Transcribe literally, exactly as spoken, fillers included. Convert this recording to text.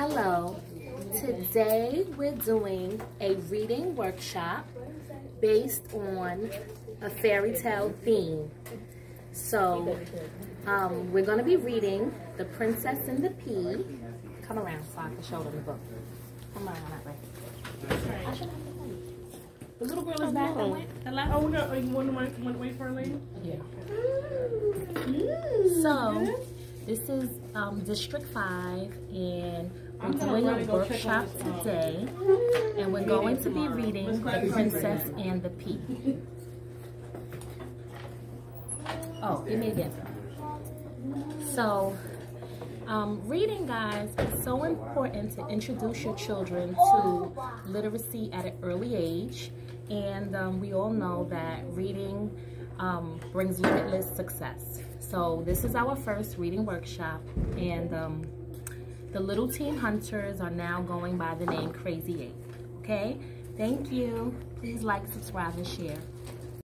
Hello, today we're doing a reading workshop based on a fairy tale theme. So um, we're going to be reading The Princess and the Pea. Come around so I can show them the book. Come around that way. I should have to tell you. The little girl is back. Oh, the last oh we got like one to wait, one to wait for a lady? Yeah. So this is um, District five, and we're doing a workshop today, and we're going to be reading The Princess and the Pea. Oh, give me again. So, um, reading, guys, is so important to introduce your children to literacy at an early age, and um, we all know that reading um, brings limitless success. So this is our first reading workshop, and um, the little team hunters are now going by the name Crazy Eight. Okay, thank you. Please like, subscribe, and share.